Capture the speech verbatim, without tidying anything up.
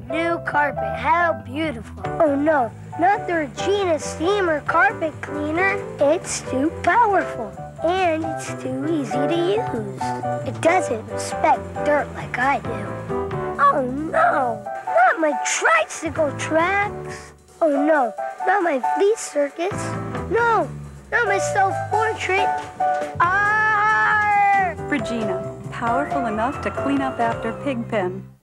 new carpet. How beautiful. Oh no, not the Regina Steamer carpet cleaner. It's too powerful and it's too easy to use. It doesn't respect dirt like I do. Oh no, not my tricycle tracks. Oh no, not my flea circus. No, not my self-portrait. Arr! Regina, powerful enough to clean up after Pigpen.